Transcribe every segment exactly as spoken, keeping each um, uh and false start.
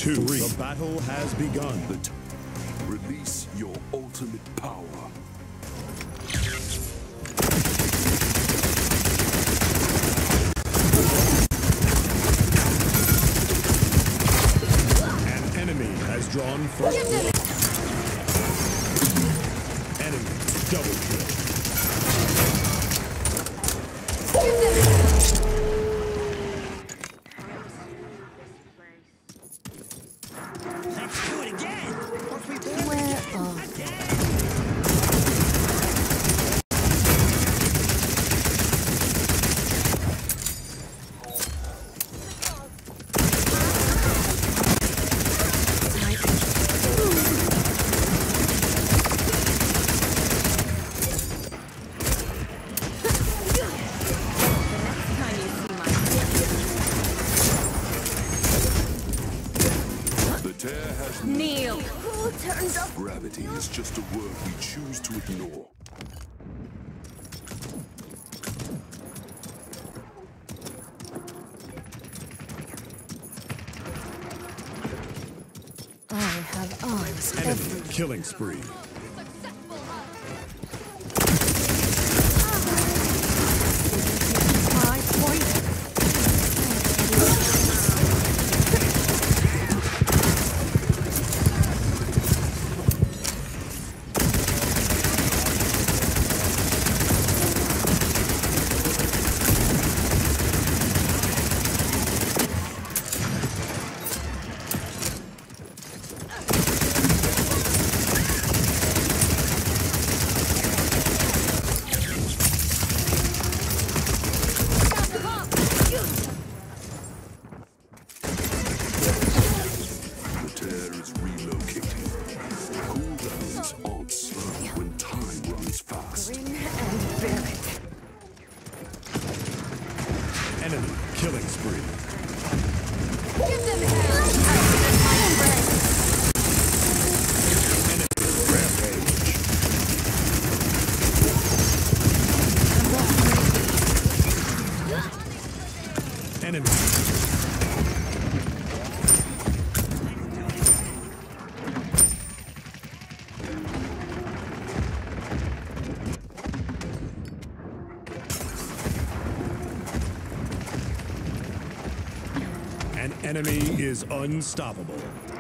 two. Three. The battle has begun. The t Release your ultimate power. An enemy has drawn first blood. Enemy double kill. Let's do it again. Where are Kneel. Who turns up? Gravity is just a word we choose to ignore. I have arms. Enemy killing spree. My point. Enemy killing spree. Give them hell! My friend. Enemy rampage. Enemy. An enemy is unstoppable.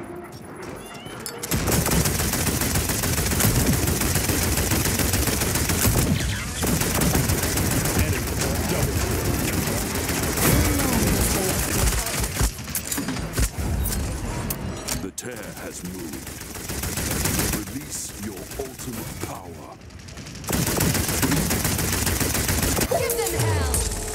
Enemy double kill. The tear has moved. Release your ultimate power. Give them hell!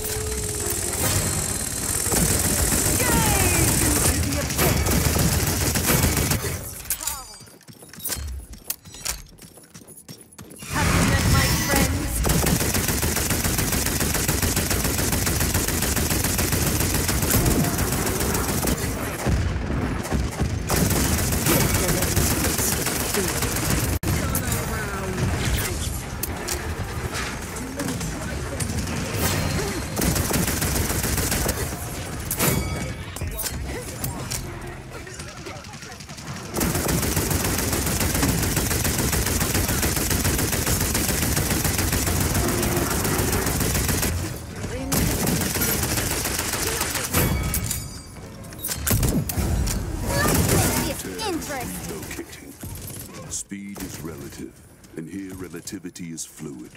Relocating. Speed is relative, and here relativity is fluid.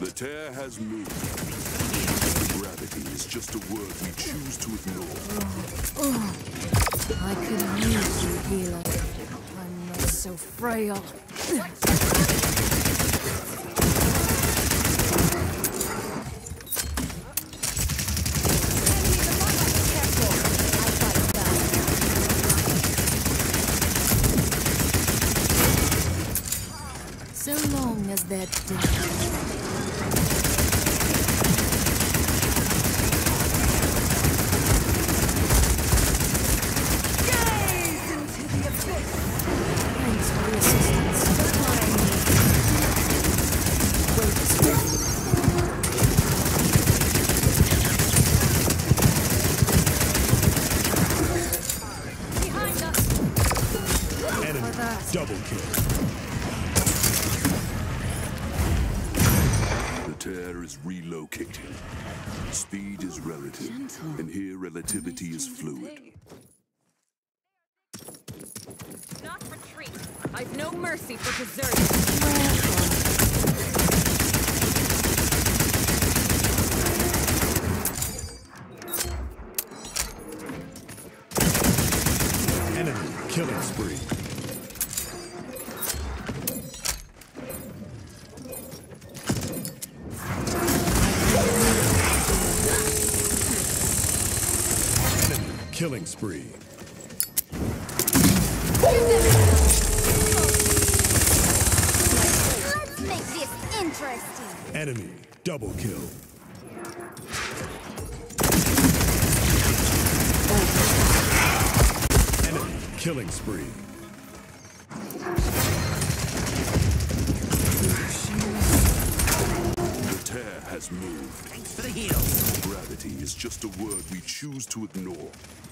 The tear has moved. Gravity is just a word we choose to ignore. I could use you, healer. I'm not so frail. So long as they're dead. Double kill. The tear is relocating. Speed is relative, Gentle. and here relativity is fluid. Not retreat. I've no mercy for deserters. Enemy killing spree. Enemy killing spree. Let's make this interesting. Enemy double kill. Enemy killing spree. The tear has moved. Thanks for the heals. Gravity is just a word we choose to ignore.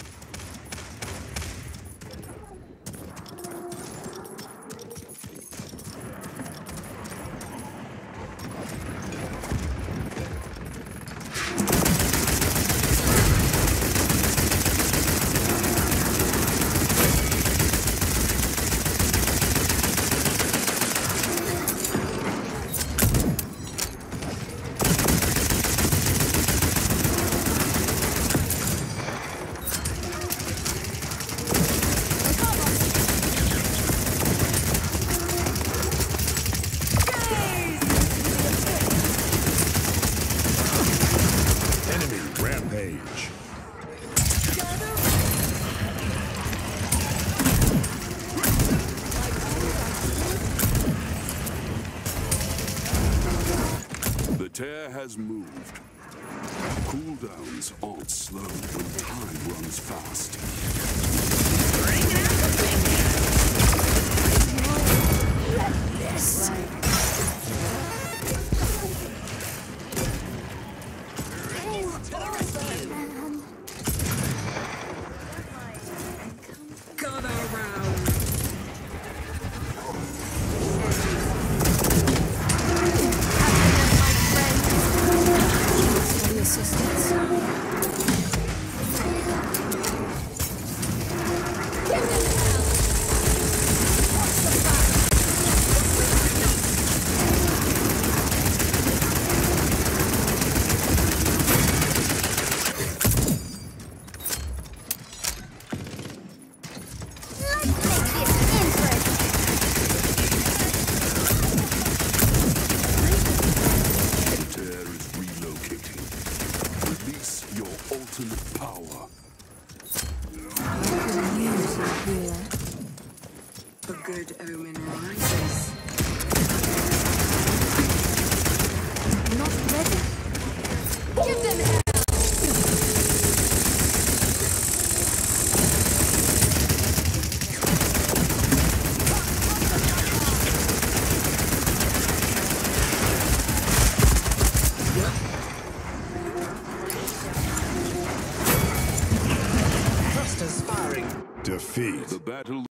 Rampage. The tear has moved. Cooldowns aren't slow when time runs fast. Got around. For the assistance. Ultimate power. I could use you, healer. A good omen rises. Not ready. Give them hell. Defeat. The battle